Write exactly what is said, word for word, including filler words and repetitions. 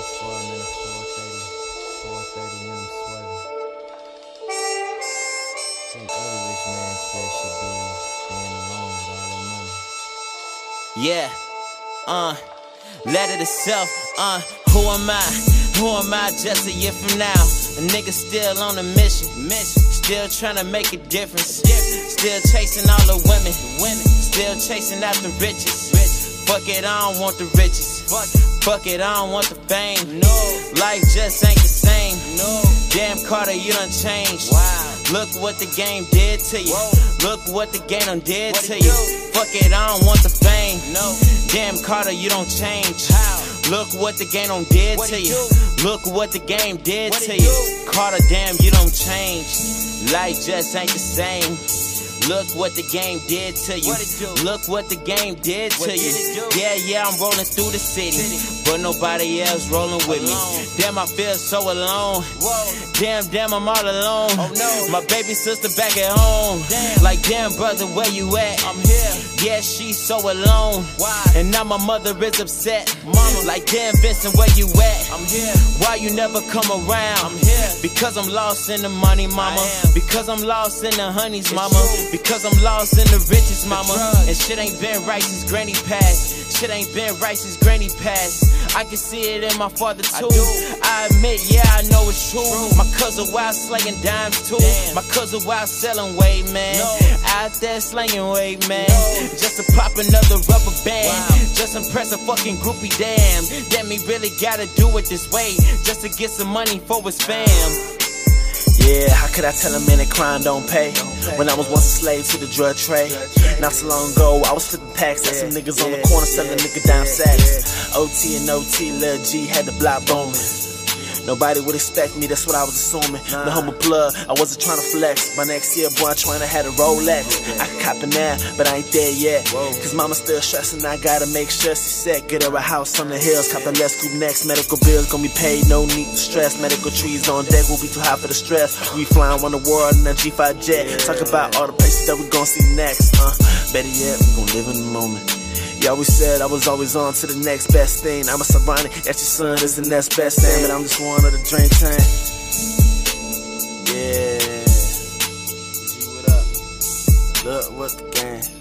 four minutes, four thirty, four thirty, and I'm swerving. I think every rich man's fate should be being alone with all their money. Yeah, uh, letter to self, uh, who am I? Who am I just a year from now? A nigga still on a mission, mission, still tryna make a difference, still chasing all the women, women, still chasing after riches. Fuck it, I don't want the riches. Fuck it, fuck it, I don't want the fame. No, life just ain't the same. No, damn Carter, you done changed. Wow, look what the game did to you. Whoa. Look what the game done did what to you. Do? Fuck it, I don't want the fame. No, damn Carter, you don't change. How? Look what the game done did what to you. Do? Look what the game did what to you. Do? Carter, damn, you don't change. Life just ain't the same. Look what the game did to you. What Look what the game did what to did you. Yeah, yeah, I'm rolling through the city, city. But nobody else rolling with alone. me. Damn, I feel so alone. Whoa. Damn, damn, I'm all alone. Oh, no. My baby sister back at home. Damn. Like, damn, brother, where you at? I'm here. Yeah, she's so alone. Why? And now my mother is upset. Mama, like, damn, Vincent, where you at? I'm here. Why you never come around? I'm here. Because I'm lost in the money, mama. Because I'm lost in the honeys, it's mama. True. Because I'm lost in the riches, mama. And shit ain't been right since granny passed. Shit ain't been right since granny passed. I can see it in my father too. I, I admit, yeah, I know it's true. true. My cousin wild slanging dimes too. Damn. My cousin wild selling weight, man. No. Out there slanging weight, man. No. Just to pop another rubber band. Wow. Just impress a fucking groupie, damn. Damn, he really gotta do it this way. Just to get some money for his fam. Yeah, how could I tell a man that crime don't pay? When I was once a slave to the drug trade. Not so long ago, I was flipping packs at some niggas on the corner selling nigga down sacks. O T and O T, Lil G had the block booming. Nobody would expect me, that's what I was assuming. The humble plug, I wasn't trying to flex. My next year, boy, I'm trying to have a Rolex. I can cop it now, but I ain't there yet. Cause mama still stressing, I gotta make sure she's set. Get her a house on the hills, cop the less scoop next. Medical bills gonna be paid, no need to stress. Medical trees on deck, will be too high for the stress. We flying on the world in a G five jet. Talk about all the places that we gonna see next. Uh, better yet, we gon' live in the moment. You always said I was always on to the next best thing. I'm a ironic that your son is the next best thing, but I'm just one of the drink tank. Yeah. G, what up? Look what the game.